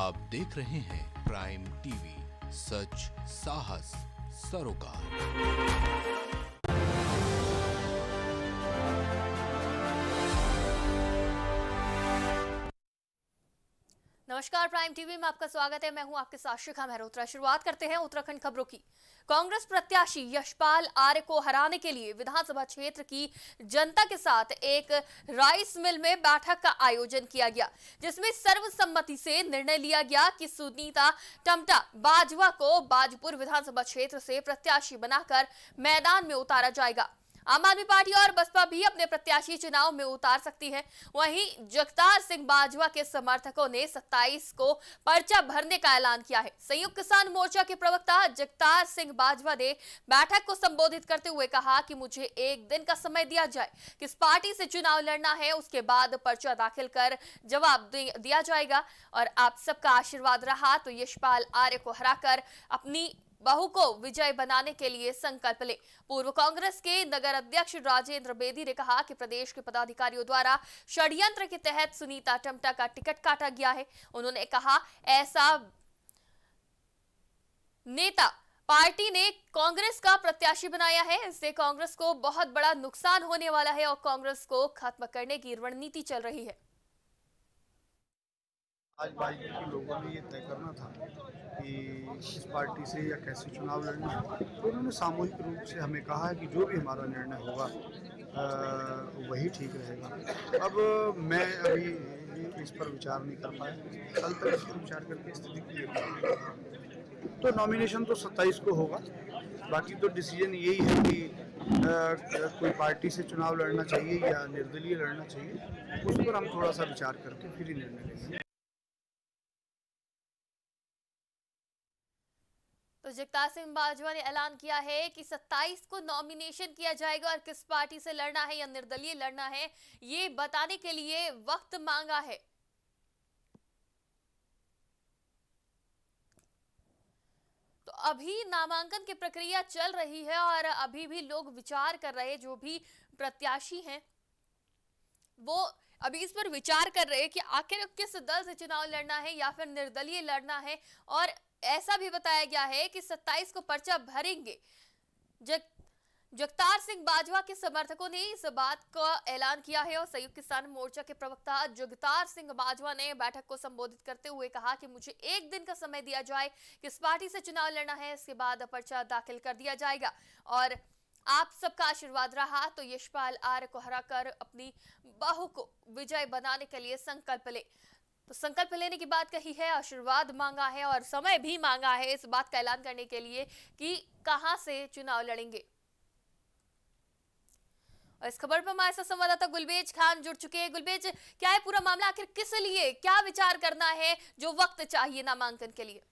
आप देख रहे हैं प्राइम टीवी, सच साहस सरोकार। नमस्कार, प्राइम टीवी में आपका स्वागत है। मैं हूं आपके साथ शिखा मेहरोत्रा। शुरुआत करते हैं उत्तराखंड खबरों की। कांग्रेस प्रत्याशी यशपाल आर्य को हराने के लिए विधानसभा क्षेत्र की जनता के साथ एक राइस मिल में बैठक का आयोजन किया गया, जिसमें सर्वसम्मति से निर्णय लिया गया कि सुनीता टम्टा बाजवा को बाजपुर विधानसभा क्षेत्र से प्रत्याशी बनाकर मैदान में उतारा जाएगा। आम आदमी पार्टी और बसपा भी अपने प्रत्याशी चुनाव में उतार सकती है। वहीं जगतार सिंह बाजवा के समर्थकों ने 27 को पर्चा भरने का ऐलान किया है। संयुक्त किसान मोर्चा के प्रवक्ता जगतार सिंह बाजवा ने बैठक को संबोधित करते हुए कहा कि मुझे एक दिन का समय दिया जाए, किस पार्टी से चुनाव लड़ना है, उसके बाद पर्चा दाखिल कर जवाब दिया जाएगा और आप सबका आशीर्वाद रहा तो यशपाल आर्य को हराकर अपनी बहू को विजय बनाने के लिए संकल्प ले। पूर्व कांग्रेस के नगर अध्यक्ष राजेंद्र बेदी ने कहा कि प्रदेश के पदाधिकारियों द्वारा षड्यंत्र के तहत सुनीता टम्टा का टिकट काटा गया है। उन्होंने कहा ऐसा नेता पार्टी ने कांग्रेस का प्रत्याशी बनाया है, इससे कांग्रेस को बहुत बड़ा नुकसान होने वाला है और कांग्रेस को खत्म करने की रणनीति चल रही है। आज भाजपा के लोगों ने ये तय करना था कि किस पार्टी से या कैसे चुनाव लड़ना है, तो उन्होंने सामूहिक रूप से हमें कहा है कि जो भी हमारा निर्णय होगा वही ठीक रहेगा। अब मैं अभी इस पर विचार नहीं कर पाया, कल तक इस पर विचार करके स्थिति क्लियर करेंगे। तो नॉमिनेशन तो 27 को होगा, बाकी तो डिसीजन यही है कि कोई पार्टी से चुनाव लड़ना चाहिए या निर्दलीय लड़ना चाहिए, उस पर हम थोड़ा सा विचार करके फिर ही निर्णय लेंगे। तो जगतार सिंह बाजवा ने ऐलान किया है कि 27 को नॉमिनेशन किया जाएगा और किस पार्टी से लड़ना है या निर्दलीय लड़ना है, ये बताने के लिए वक्त मांगा है। तो अभी नामांकन की प्रक्रिया चल रही है और अभी भी लोग विचार कर रहे हैं। जो भी प्रत्याशी हैं वो अभी इस पर विचार कर रहे हैं कि आखिर किस दल से चुनाव लड़ना है या फिर निर्दलीय लड़ना है। और ऐसा भी बताया गया है कि 27 को पर्चा भरेंगे। जगतार सिंह बाजवा के समर्थकों ने इस बात का ऐलान किया है और संयुक्त किसान मोर्चा के प्रवक्ता जगतार सिंह बाजवा ने बैठक को संबोधित करते हुए कहा कि मुझे एक दिन का समय दिया जाए, किस पार्टी से चुनाव लड़ना है, इसके बाद पर्चा दाखिल कर दिया जाएगा और आप सबका आशीर्वाद रहा तो यशपाल आर्य को हराकर अपनी बहू को विजय बनाने के लिए संकल्प ले। तो संकल्प लेने की बात कही है, आशीर्वाद मांगा है और समय भी मांगा है इस बात का ऐलान करने के लिए कि कहां से चुनाव लड़ेंगे। और इस खबर पर हमारे साथ संवाददाता गुलबेज खान जुड़ चुके हैं। गुलबेज, क्या है पूरा मामला, आखिर किस लिए क्या विचार करना है जो वक्त चाहिए नामांकन के लिए?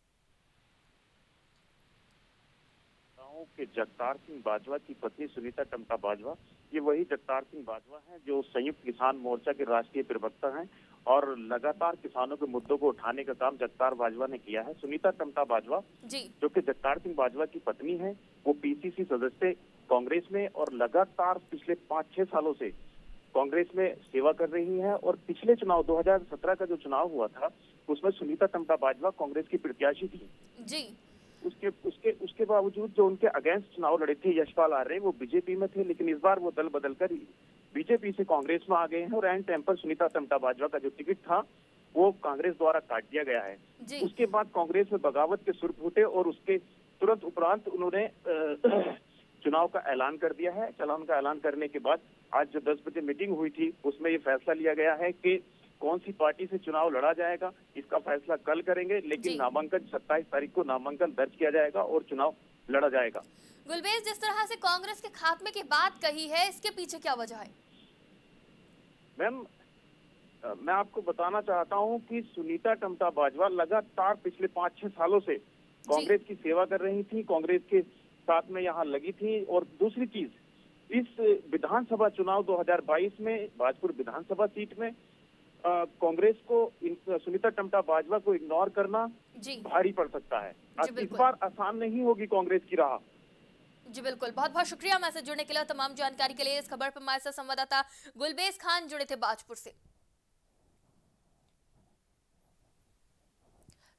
कि जगतार सिंह बाजवा की पत्नी सुनीता टम्टा बाजवा, ये वही जगतार सिंह बाजवा हैं जो संयुक्त किसान मोर्चा के राष्ट्रीय प्रवक्ता हैं और लगातार किसानों के मुद्दों को उठाने का काम जगतार बाजवा ने किया है। सुनीता टम्टा बाजवा जो कि जगतार सिंह बाजवा की पत्नी है, वो पीसीसी सदस्य कांग्रेस में और लगातार पिछले 5-6 सालों से कांग्रेस में सेवा कर रही है। और पिछले चुनाव 2017 का जो चुनाव हुआ था उसमें सुनीता टम्टा बाजवा कांग्रेस की प्रत्याशी थी जी। उसके बावजूद जो उनके अगेंस्ट चुनाव लड़े थे यशपाल आर्य, वो बीजेपी में थे, लेकिन इस बार वो दल बदल कर बीजेपी से कांग्रेस में आ गए हैं और एंड टाइम पर सुनीता टम्टा बाजवा का जो टिकट था वो कांग्रेस द्वारा काट दिया गया है। उसके बाद कांग्रेस में बगावत के सुर फूटे और उसके तुरंत उपरांत उन्होंने चुनाव का ऐलान कर दिया है। चुनाव का ऐलान करने के बाद आज जो 10 बजे मीटिंग हुई थी उसमें ये फैसला लिया गया है कि कौन सी पार्टी से चुनाव लड़ा जाएगा, इसका फैसला कल करेंगे, लेकिन नामांकन 27 तारीख को नामांकन दर्ज किया जाएगा और चुनाव लड़ा जाएगा। गुलबेज, जिस तरह से कांग्रेस के खात्मे की बात कही है, इसके पीछे क्या वजह है? मैम, मैं आपको बताना चाहता हूं कि सुनीता टम्टा बाजवा लगातार पिछले 5-6 सालों से कांग्रेस की सेवा कर रही थी, कांग्रेस के साथ में यहाँ लगी थी। और दूसरी चीज, इस विधानसभा चुनाव 2022 में बाजपुर विधानसभा सीट में कांग्रेस को सुनीता टम्टा बाजवा को इग्नोर करना भारी पड़ सकता है। इस बार आसान नहीं होगी कांग्रेस की राह। जी बिल्कुल, बहुत बहुत शुक्रिया हमारे साथ जुड़ने के लिए। तमाम जानकारी के लिए इस खबर पर हमारे साथ संवाददाता गुलबेज खान जुड़े थे बाजपुर से।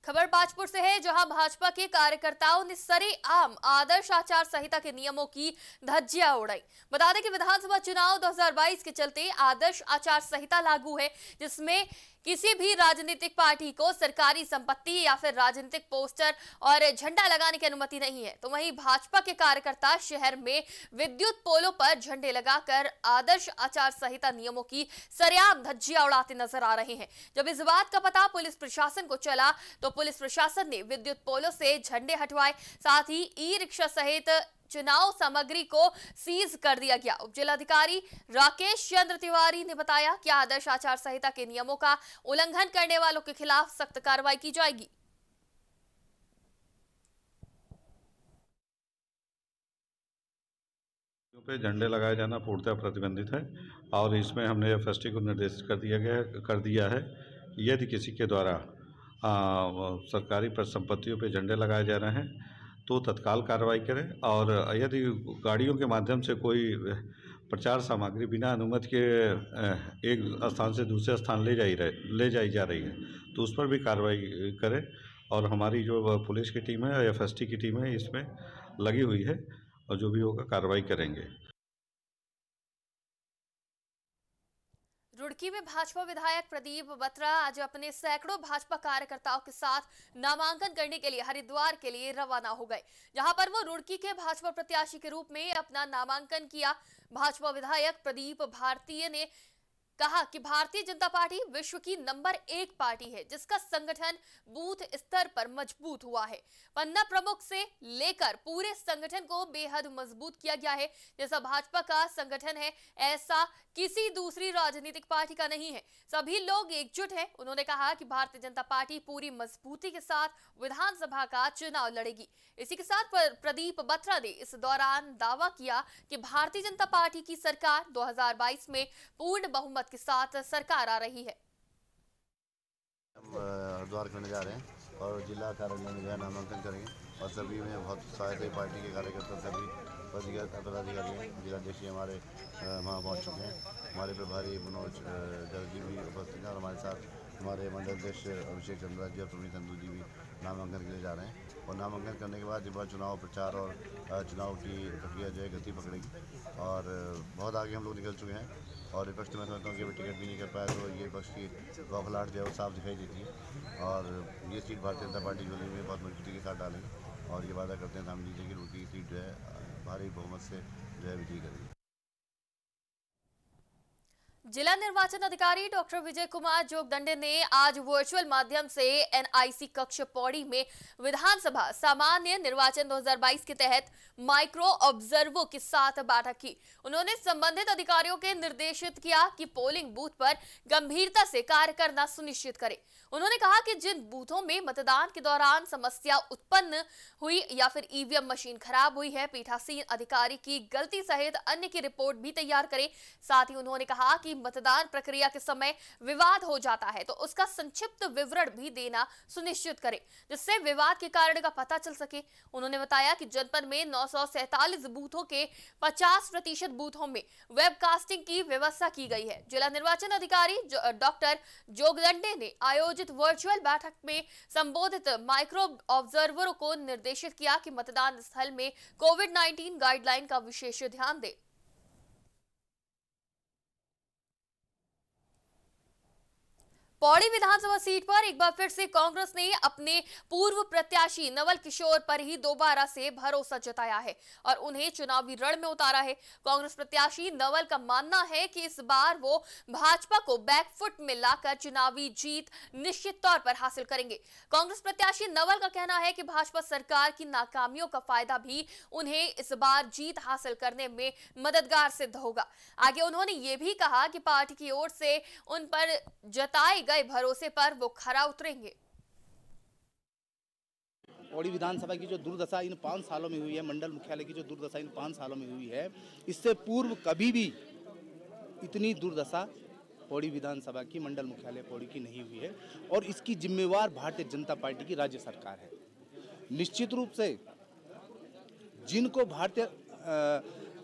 खबर पाचपुर से है, जहां भाजपा के कार्यकर्ताओं ने सरेआम आदर्श आचार संहिता के नियमों की धज्जियां उड़ाई। बता दें कि विधानसभा चुनाव 2022 के चलते आदर्श आचार संहिता लागू है, जिसमें किसी भी राजनीतिक पार्टी को सरकारी संपत्ति या फिर राजनीतिक पोस्टर और झंडा लगाने की अनुमति नहीं है। तो वहीं भाजपा के कार्यकर्ता शहर में विद्युत पोलों पर झंडे लगाकर आदर्श आचार संहिता नियमों की सरेआम धज्जियां उड़ाते नजर आ रहे हैं। जब इस बात का पता पुलिस प्रशासन को चला तो पुलिस प्रशासन ने विद्युत पोलों से झंडे हटवाए, साथ ही ई रिक्शा सहित चुनाव सामग्री को सीज कर दिया गया। उप जिलाधिकारी राकेश चंद्र तिवारी ने बताया कि आदर्श आचार संहिता के नियमों का उल्लंघन करने वालों के खिलाफ सख्त कार्रवाई की जाएगी। पे झंडे लगाया जाना पूर्णतः प्रतिबंधित है और इसमें हमने एफएसटी को निर्देशित कर दिया है कि यदि किसी के द्वारा सरकारी संपत्तियों पे झंडे लगाए जा रहे हैं तो तत्काल कार्रवाई करें, और यदि गाड़ियों के माध्यम से कोई प्रचार सामग्री बिना अनुमति के एक स्थान से दूसरे स्थान ले जाई जा रही है तो उस पर भी कार्रवाई करें। और हमारी जो पुलिस की टीम है, एफएसटी की टीम है, इसमें लगी हुई है और जो भी होगा कार्रवाई करेंगे। रुड़की में भाजपा विधायक प्रदीप बत्रा आज अपने सैकड़ों भाजपा कार्यकर्ताओं के साथ नामांकन करने के लिए हरिद्वार के लिए रवाना हो गए, जहां पर वो रुड़की के भाजपा प्रत्याशी के रूप में अपना नामांकन किया। भाजपा विधायक प्रदीप भारतीय ने कहा कि भारतीय जनता पार्टी विश्व की नंबर 1 पार्टी है, जिसका संगठन बूथ स्तर पर मजबूत हुआ है। पन्ना प्रमुख से लेकर पूरे संगठन को बेहद मजबूत किया गया है। जैसा भाजपा का संगठन है, ऐसा किसी दूसरी राजनीतिक पार्टी का नहीं है। सभी लोग एकजुट हैं। उन्होंने कहा कि भारतीय जनता पार्टी पूरी मजबूती के साथ विधानसभा का चुनाव लड़ेगी। इसी के साथ प्रदीप बत्रा ने इस दौरान दावा किया कि भारतीय जनता पार्टी की सरकार 2022 में पूर्ण बहुमत के साथ सरकार आ रही है। हम हरिद्वार करने जा रहे हैं और जिला कार्यालय में गए नामांकन करेंगे और सभी में बहुत सारे पार्टी के कार्यकर्ता, सभी पदाधिकारी जिलाध्यक्ष हमारे वहाँ पहुँच चुके हैं। हमारे प्रभारी मनोज गर्ग जी भी उपस्थित हैं और हमारे साथ हमारे मंडल अध्यक्ष अभिषेक चंद्रा जी और प्रवीण संधू जी भी नामांकन के लिए जा रहे हैं। और नामांकन करने के बाद जब चुनाव प्रचार और चुनाव की प्रक्रिया जो है गति पकड़ेगी और बहुत आगे हम लोग निकल चुके हैं। और विपक्ष में समझता हूँ कि टिकट भी नहीं कर पाया तो ये पक्ष की बौखलाहट जो है वो साफ दिखाई देती है। और ये सीट भारतीय जनता पार्टी जो है बहुत मजबूती के साथ डालेंगे और ये वादा करते हैं सामने लीजिए कि रुड़की की सीट जो है भारी बहुमत से जो है विजयी करेगी। जिला निर्वाचन अधिकारी डॉक्टर विजय कुमार जोगदंडे ने आज वर्चुअल माध्यम से एनआईसी कक्ष पौड़ी में विधानसभा सामान्य निर्वाचन 2022 के तहत माइक्रो ऑब्जर्वरों के साथ बैठक की। उन्होंने संबंधित अधिकारियों के निर्देशित किया कि पोलिंग बूथ पर गंभीरता से कार्य करना सुनिश्चित करें। उन्होंने कहा कि जिन बूथों में मतदान के दौरान समस्या उत्पन्न हुई या फिर ईवीएम मशीन खराब हुई है, पीठासीन अधिकारी की गलती सहित अन्य की रिपोर्ट भी तैयार करें। साथ ही उन्होंने कहा कि मतदान प्रक्रिया के समय विवाद हो जाता है तो उसका संक्षिप्त विवरण भी देना सुनिश्चित करें, जिससे विवाद के कारण का पता चल सके। उन्होंने बताया कि जनपद में 947 बूथों के 50% बूथों में वेबकास्टिंग की व्यवस्था की गई है। जिला निर्वाचन अधिकारी डॉक्टर जोगदंडे ने आयोजित वर्चुअल बैठक में संबोधित माइक्रो ऑब्जर्वरों को निर्देशित किया कि मतदान स्थल में कोविड-19 गाइडलाइन का विशेष ध्यान दें। पौड़ी विधानसभा सीट पर एक बार फिर से कांग्रेस ने अपने पूर्व प्रत्याशी नवल किशोर पर ही दोबारा से भरोसा जताया है और उन्हें चुनावी रण में उतारा है। कांग्रेस प्रत्याशी नवल का मानना है कि इस बार वो भाजपा को बैकफुट में लाकर चुनावी जीत निश्चित तौर पर हासिल करेंगे। कांग्रेस प्रत्याशी नवल का कहना है कि भाजपा सरकार की नाकामियों का फायदा भी उन्हें इस बार जीत हासिल करने में मददगार सिद्ध होगा। आगे उन्होंने ये भी कहा कि पार्टी की ओर से उन पर जताए गए भरोसे पर वो खरा उतरेंगे। पौड़ी विधानसभा की जो दुर्दशा इन 5 सालों में हुई है, मंडल मुख्यालय की जो दुर्दशा इन 5 सालों में हुई है, इससे पूर्व कभी भी इतनी दुर्दशा पौड़ी विधानसभा की मंडल मुख्यालय पौड़ी की नहीं हुई है और इसकी जिम्मेवार भारतीय जनता पार्टी की राज्य सरकार है। निश्चित रूप से जिनको भारतीय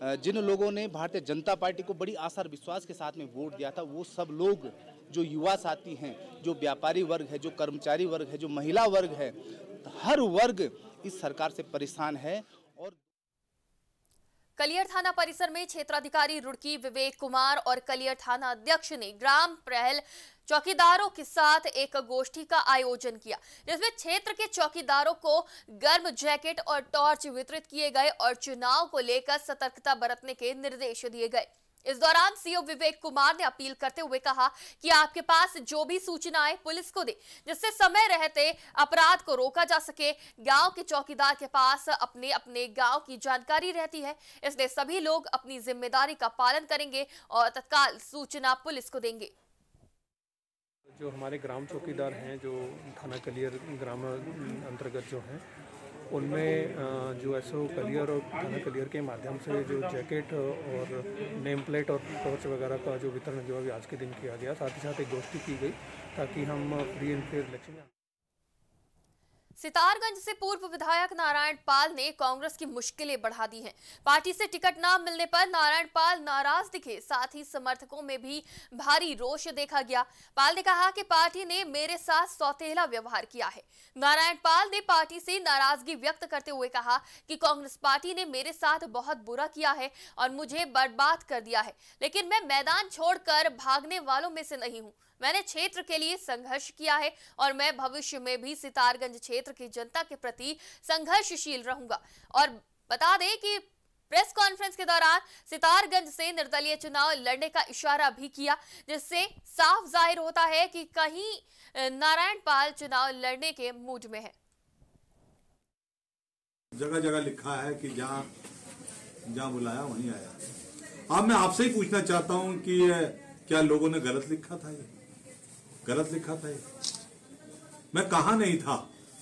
जिन लोगों ने भारतीय जनता पार्टी को बड़ी आशा और विश्वास के साथ में वोट दिया था, वो सब लोग, जो युवा साथी हैं, जो व्यापारी वर्ग है, जो कर्मचारी वर्ग है, जो महिला वर्ग है, हर वर्ग इस सरकार से परेशान है। और कलियर थाना परिसर में क्षेत्राधिकारी रुड़की विवेक कुमार और कलियर थाना अध्यक्ष ने ग्राम प्रहल चौकीदारों के साथ एक गोष्ठी का आयोजन किया, जिसमें क्षेत्र के चौकीदारों को गर्म जैकेट और टॉर्च वितरित किए गए और चुनाव को लेकर सतर्कता बरतने के निर्देश दिए गए। इस दौरान सीओ विवेक कुमार ने अपील करते हुए कहा कि आपके पास जो भी सूचनाएं पुलिस को दे, जिससे समय रहते अपराध को रोका जा सके। गांव के चौकीदार के पास अपने अपने गांव की जानकारी रहती है, इसलिए सभी लोग अपनी जिम्मेदारी का पालन करेंगे और तत्काल सूचना पुलिस को देंगे। जो हमारे ग्राम चौकीदार हैं, जो थाना कलियर ग्राम अंतर्गत जो हैं, उनमें जो एसओ कलियर और थाना कलियर के माध्यम से जो जैकेट और नेम प्लेट और टॉर्च वगैरह का जो वितरण जो अभी आज के दिन किया गया, साथ ही साथ एक गोष्ठी की गई ताकि हम फ्री एंड फेयर इलेक्शन में। सितारगंज से पूर्व विधायक नारायण पाल ने कांग्रेस की मुश्किलें बढ़ा दी हैं। पार्टी से टिकट न मिलने पर नारायण पाल नाराज दिखे, साथ ही समर्थकों में भी भारी रोष देखा गया। पाल ने कहा कि पार्टी ने मेरे साथ सौतेला व्यवहार किया है। नारायण पाल ने पार्टी से नाराजगी व्यक्त करते हुए कहा कि कांग्रेस पार्टी ने मेरे साथ बहुत बुरा किया है और मुझे बर्बाद कर दिया है, लेकिन मैं मैदान छोड़कर भागने वालों में से नहीं हूं। मैंने क्षेत्र के लिए संघर्ष किया है और मैं भविष्य में भी सितारगंज क्षेत्र की जनता के प्रति संघर्षशील रहूंगा। और बता दें कि प्रेस कॉन्फ्रेंस के दौरान सितारगंज से निर्दलीय चुनाव लड़ने का इशारा भी किया, जिससे साफ जाहिर होता है कि कहीं नारायण पाल चुनाव लड़ने के मूड में है। जगह जगह लिखा है कि जहां बुलाया वहीं आया। अब मैं आपसे ही पूछना चाहता हूं कि क्या लोगों ने गलत लिखा था? ये गलत लिखा था? ये मैं कहां नहीं था।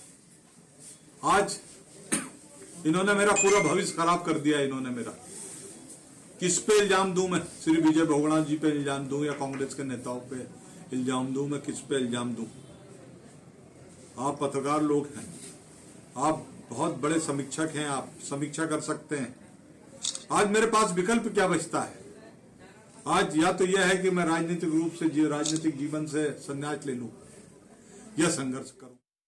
आज इन्होंने मेरा पूरा भविष्य खराब कर दिया। इन्होंने मेरा किस पे इल्जाम दूं? मैं श्री विजय बहुगुणा जी पे इल्जाम दूं या कांग्रेस के नेताओं पे इल्जाम दूं? मैं किस पे इल्जाम दूं? आप पत्रकार लोग हैं, आप बहुत बड़े समीक्षक हैं, आप समीक्षा कर सकते हैं। आज मेरे पास विकल्प क्या बचता है? आज या तो यह है कि मैं राजनीतिक रूप से राजनीतिक जीवन से संन्यास ले लूं या संघर्ष करूं।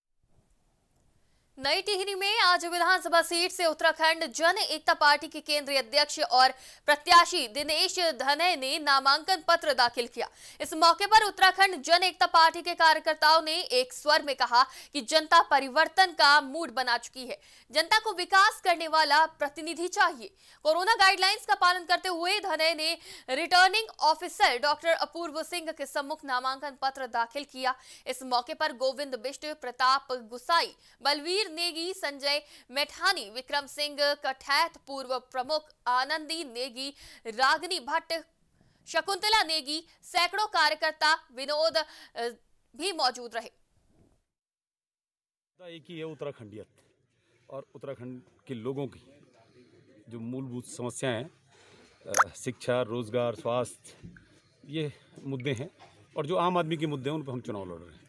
नई टिहरी में आज विधानसभा सीट से उत्तराखंड जन एकता पार्टी के केंद्रीय अध्यक्ष और प्रत्याशी दिनेश धनय ने नामांकन पत्र दाखिल किया। इस मौके पर उत्तराखंड जन एकता पार्टी के कार्यकर्ताओं ने एक स्वर में कहा कि जनता परिवर्तन का मूड बना चुकी है, जनता को विकास करने वाला प्रतिनिधि चाहिए। कोरोना गाइडलाइंस का पालन करते हुए धनय ने returning officer doctor Apurva Singh के सम्मुख नामांकन पत्र दाखिल किया। इस मौके पर गोविंद बिष्ट, प्रताप गुसाई, बलवीर नेगी, संजय मेठानी, विक्रम सिंह कठैत, पूर्व प्रमुख आनंदी नेगी, रागनी भट्ट, शकुंतला नेगी, सैकड़ों कार्यकर्ता, विनोद भी मौजूद रहे। एक ही है उत्तराखंडियत, और उत्तराखंड के लोगों की जो मूलभूत समस्याएं हैं, शिक्षा, रोजगार, स्वास्थ्य, ये मुद्दे हैं, और जो आम आदमी के मुद्दे हैं उन पर हम चुनाव लड़ रहे हैं।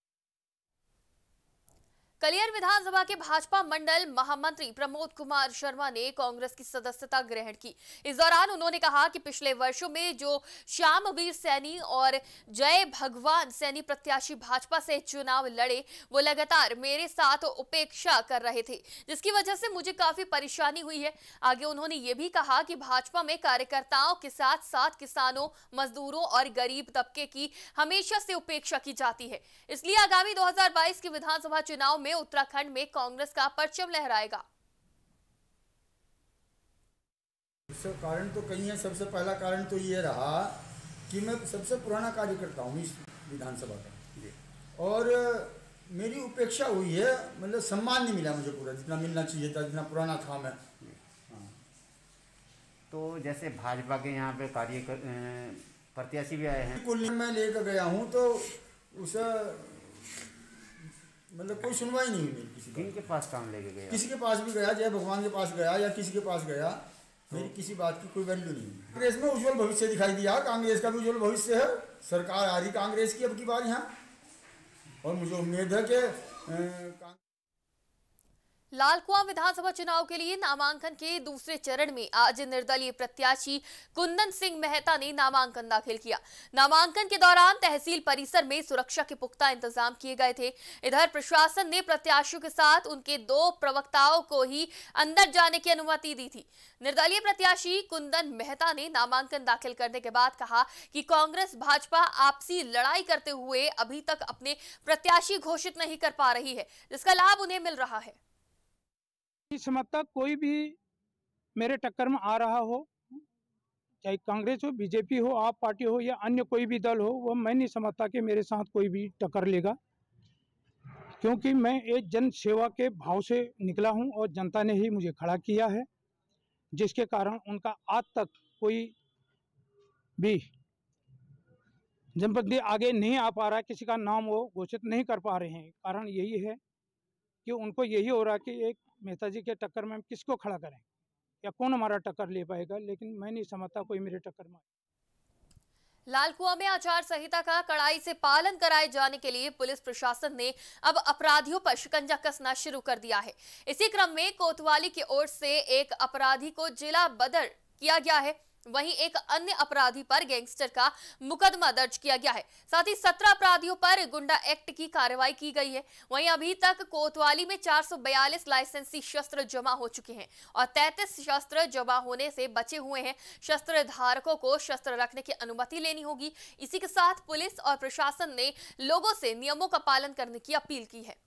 कलियर विधानसभा के भाजपा मंडल महामंत्री प्रमोद कुमार शर्मा ने कांग्रेस की सदस्यता ग्रहण की। इस दौरान उन्होंने कहा कि पिछले वर्षों में जो श्यामवीर सैनी और जय भगवान सैनी प्रत्याशी भाजपा से चुनाव लड़े, वो लगातार मेरे साथ उपेक्षा कर रहे थे, जिसकी वजह से मुझे काफी परेशानी हुई है। आगे उन्होंने ये भी कहा कि भाजपा में कार्यकर्ताओं के साथ साथ किसानों, मजदूरों और गरीब तबके की हमेशा से उपेक्षा की जाती है, इसलिए आगामी 2022 के विधानसभा चुनाव में उत्तराखंड में कांग्रेस का परचम लहराएगा। इसका कारण तो कई है। सबसे पहला कारण तो ये रहा कि मैं सबसे पुराना कार्यकर्ता हूँ इस विधानसभा का, और मेरी उपेक्षा हुई है, मतलब सम्मान नहीं मिला मुझे पूरा जितना मिलना चाहिए था, जितना पुराना था मैं। तो जैसे भाजपा के यहाँ पे प्रत्याशी भी आए हैं, कुल मैं लेकर गया हूँ तो उसे मतलब कोई सुनवाई नहीं हुई किसी किन के पास काम लेके गया? किसी के पास भी गया, जय भगवान के पास गया या किसी के पास गया, मेरी किसी बात की कोई वैल्यू नहीं। कांग्रेस में उज्जवल भविष्य दिखाई दिया, कांग्रेस का भी उज्जवल भविष्य है, सरकार आ रही कांग्रेस की अब की बार यहाँ, और मुझे उम्मीद है कि लालकुआं विधानसभा चुनाव के लिए नामांकन के दूसरे चरण में आज निर्दलीय प्रत्याशी कुंदन सिंह मेहता ने नामांकन दाखिल किया। नामांकन के दौरान तहसील परिसर में सुरक्षा के पुख्ता इंतजाम किए गए थे। इधर प्रशासन ने प्रत्याशियों के साथ उनके 2 प्रवक्ताओं को ही अंदर जाने की अनुमति दी थी। निर्दलीय प्रत्याशी कुंदन मेहता ने नामांकन दाखिल करने के बाद कहा कि कांग्रेस भाजपा आपसी लड़ाई करते हुए अभी तक अपने प्रत्याशी घोषित नहीं कर पा रही है, जिसका लाभ उन्हें मिल रहा है। इस समय तक कोई भी मेरे टक्कर में आ रहा हो, चाहे कांग्रेस हो, बीजेपी हो, आप पार्टी हो या अन्य कोई भी दल हो, वो मैं नहीं समझता कि मेरे साथ कोई भी टक्कर लेगा, क्योंकि मैं एक जन सेवा के भाव से निकला हूं और जनता ने ही मुझे खड़ा किया है, जिसके कारण उनका आज तक कोई भी जनप्रतिनिधि आगे नहीं आ पा रहा है, किसी का नाम वो घोषित नहीं कर पा रहे हैं। कारण यही है कि उनको यही हो रहा है कि एक मेहता जी के टक्कर में हम किसको खड़ा करें या कौन हमारा टक्कर ले पाएगा, लेकिन मैं नहीं समझता कोई मेरे टक्कर में। लालकुआं में आचार संहिता का कड़ाई से पालन कराए जाने के लिए पुलिस प्रशासन ने अब अपराधियों पर शिकंजा कसना शुरू कर दिया है। इसी क्रम में कोतवाली की ओर से एक अपराधी को जिला बदर किया गया है, वहीं एक अन्य अपराधी पर गैंगस्टर का मुकदमा दर्ज किया गया है। साथ ही 17 अपराधियों पर गुंडा एक्ट की कार्रवाई की गई है। वहीं अभी तक कोतवाली में 442 लाइसेंसी शस्त्र जमा हो चुके हैं और 33 शस्त्र जमा होने से बचे हुए हैं। शस्त्र धारकों को शस्त्र रखने की अनुमति लेनी होगी। इसी के साथ पुलिस और प्रशासन ने लोगों से नियमों का पालन करने की अपील की है।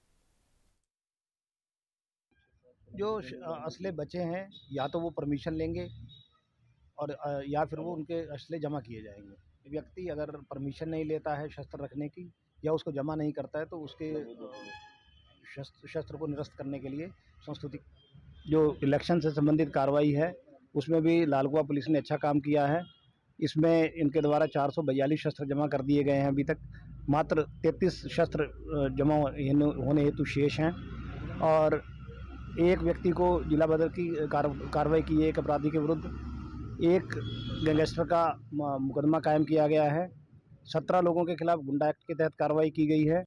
जो असले बचे हैं या तो वो परमिशन लेंगे और या फिर वो उनके असले जमा किए जाएंगे। व्यक्ति अगर परमिशन नहीं लेता है शस्त्र रखने की या उसको जमा नहीं करता है तो उसके शस्त्र को निरस्त करने के लिए संस्तुति जो इलेक्शन से संबंधित कार्रवाई है उसमें भी लालकुआं पुलिस ने अच्छा काम किया है। इसमें इनके द्वारा 442 शस्त्र जमा कर दिए गए हैं। अभी तक मात्र 33 शस्त्र जमा होने हेतु शेष हैं और एक व्यक्ति को जिला बदर की कार्रवाई की है। एक अपराधी के विरुद्ध एक गैंगस्टर का मुकदमा कायम किया गया है। 17 लोगों के खिलाफ गुंडा एक्ट के तहत कार्रवाई की गई है।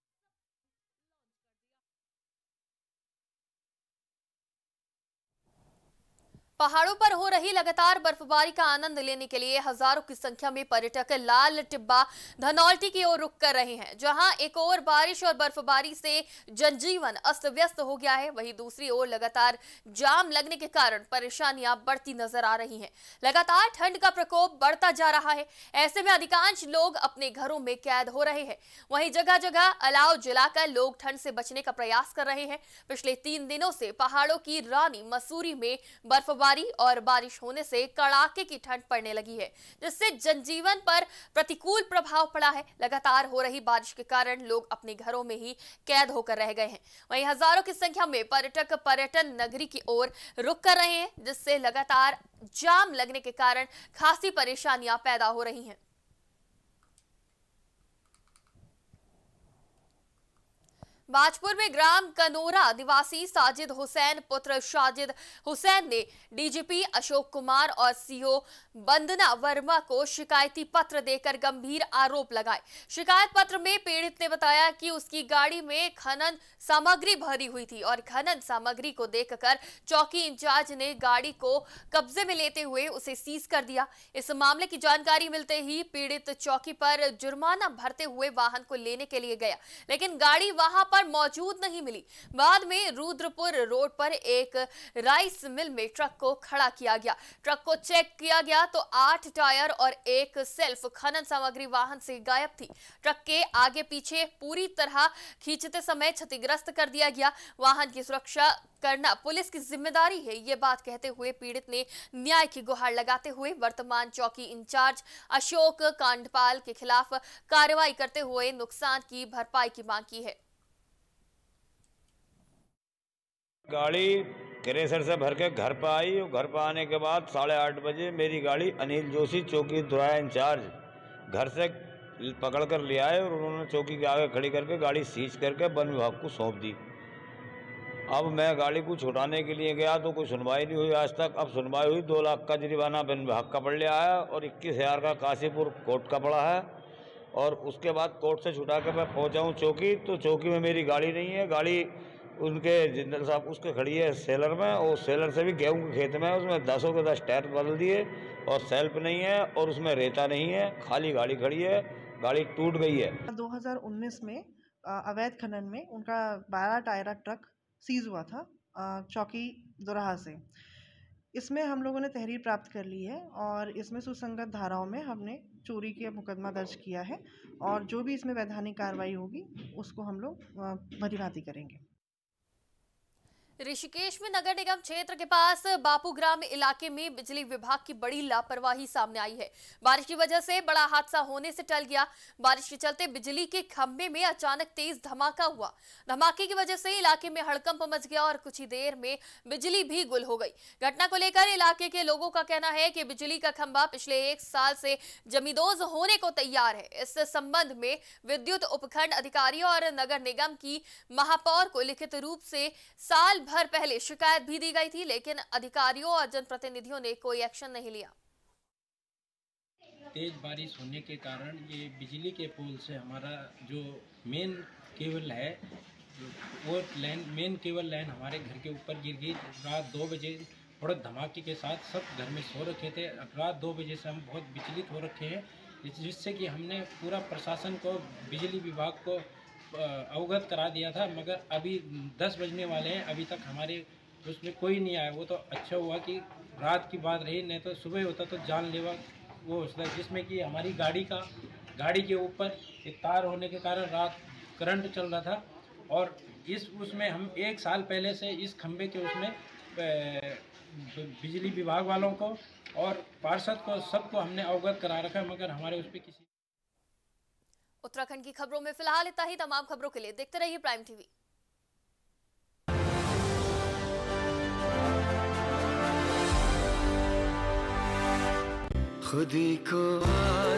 पहाड़ों पर हो रही लगातार बर्फबारी का आनंद लेने के लिए हजारों की संख्या में पर्यटक लाल टिब्बा धनौल्टी की ओर रुख कर रहे हैं, जहां एक ओर बारिश और बर्फबारी से जनजीवन अस्त व्यस्त हो गया है, वहीं दूसरी ओर लगातार जाम लगने के कारण परेशानियां बढ़ती नजर आ रही हैं। लगातार ठंड का प्रकोप बढ़ता जा रहा है। ऐसे में अधिकांश लोग अपने घरों में कैद हो रहे हैं। वहीं जगह जगह अलाव जलाकर लोग ठंड से बचने का प्रयास कर रहे हैं। पिछले 3 दिनों से पहाड़ों की रानी मसूरी में बर्फबारी और बारिश होने से कड़ाके की ठंड पड़ने लगी है, जिससे जनजीवन पर प्रतिकूल प्रभाव पड़ा है। लगातार हो रही बारिश के कारण लोग अपने घरों में ही कैद होकर रह गए हैं। वहीं हजारों की संख्या में पर्यटक पर्यटन नगरी की ओर रुख कर रहे हैं, जिससे लगातार जाम लगने के कारण खासी परेशानियां पैदा हो रही हैं। बाजपुर में ग्राम कनोरा निवासी साजिद हुसैन पुत्र शाजिद हुसैन ने डीजीपी अशोक कुमार और सीओ वंदना वर्मा को शिकायती पत्र देकर गंभीर आरोप लगाए। शिकायत पत्र में पीड़ित ने बताया कि उसकी गाड़ी में खनन सामग्री भरी हुई थी और खनन सामग्री को देखकर चौकी इंचार्ज ने गाड़ी को कब्जे में लेते हुए उसे सीज कर दिया। इस मामले की जानकारी मिलते ही पीड़ित चौकी पर जुर्माना भरते हुए वाहन को लेने के लिए गया, लेकिन गाड़ी वहां पर मौजूद नहीं मिली। बाद में रुद्रपुर रोड पर एक राइस मिल में ट्रक को खड़ा किया गया। ट्रक को चेक किया गया तो 8 टायर और एक सेल्फ खनन सामग्री वाहन से गायब थी। ट्रक के आगे पीछे पूरी तरह खींचते समय क्षतिग्रस्त कर दिया गया। वाहन की सुरक्षा करना पुलिस की जिम्मेदारी है, ये बात कहते हुए पीड़ित ने न्याय की गुहार लगाते हुए वर्तमान चौकी इंचार्ज अशोक कांडपाल के खिलाफ कार्रवाई करते हुए नुकसान की भरपाई की मांग की है। गाड़ी क्रेशर से भर के घर पर आई और घर पर आने के बाद 8:30 बजे मेरी गाड़ी अनिल जोशी चौकी दुराया इंचार्ज घर से पकड़ कर ले आए और उन्होंने चौकी के आगे खड़ी करके गाड़ी सीज करके वन विभाग को सौंप दी। अब मैं गाड़ी को छुटाने के लिए गया तो कोई सुनवाई नहीं हुई आज तक। अब सुनवाई हुई, 2 लाख का जुर्माना वन विभाग का पड़ लिया है और 21,000 का काशीपुर कोर्ट का पड़ा है। और उसके बाद कोर्ट से छुटा के मैं पहुँचा हूँ चौकी, तो चौकी में मेरी गाड़ी नहीं है। गाड़ी उनके जिंदल साहब उसके खड़ी है सेलर में, और सेलर से भी गेहूं के खेत में, उसमें 10 के 10 टायर बदल दिए और सेल्फ नहीं है और उसमें रेता नहीं है, खाली गाड़ी खड़ी है, गाड़ी टूट गई है। 2019 में अवैध खनन में उनका 12 टायरा ट्रक सीज हुआ था चौकी दोराहा से। इसमें हम लोगों ने तहरीर प्राप्त कर ली है और इसमें सुसंगत धाराओं में हमने चोरी के मुकदमा दर्ज किया है और जो भी इसमें वैधानिक कार्रवाई होगी उसको हम लोग भलीभांति करेंगे। ऋषिकेश में नगर निगम क्षेत्र के पास बापूग्राम इलाके में बिजली विभाग की बड़ी लापरवाही सामने आई है। बारिश की वजह से बड़ा हादसा होने से टल गया। बारिश के चलते बिजली के खंभे में अचानक तेज धमाका हुआ। धमाके की वजह से इलाके में हड़कंप मच गया और कुछ ही देर में बिजली भी गुल हो गई। घटना को लेकर इलाके के लोगों का कहना है कि बिजली का खंभा पिछले 1 साल से जमींदोज होने को तैयार है। इस संबंध में विद्युत उपखंड अधिकारी और नगर निगम की महापौर को लिखित रूप से साल भर पहले शिकायत भी दी गई थी, लेकिन अधिकारियों और जनप्रतिनिधियों ने कोई एक्शन नहीं लिया। तेज बारिश होने के कारण ये बिजली के पोल से हमारा जो मेन केबल है वो मेन केबल लाइन हमारे घर के ऊपर गिर गई। रात 2 बजे बड़े धमाके के साथ सब घर में सो रखे थे। रात 2 बजे से हम बहुत विचलित हो रखे हैं, जिससे कि हमने पूरा प्रशासन को, बिजली विभाग को अवगत करा दिया था, मगर अभी 10 बजने वाले हैं, अभी तक हमारे उसमें कोई नहीं आया। वो तो अच्छा हुआ कि रात की बात रही, नहीं तो सुबह होता तो जानलेवा वो होता, जिसमें कि हमारी गाड़ी के ऊपर एक तार होने के कारण रात करंट चल रहा था। और उसमें हम 1 साल पहले से इस खंबे के उसमें बिजली विभाग वालों को और पार्षद को सबको हमने अवगत करा रखा है, मगर हमारे उस पर किसी। उत्तराखंड की खबरों में फिलहाल इतना ही। तमाम खबरों के लिए देखते रहिए प्राइम टीवी। खुदी को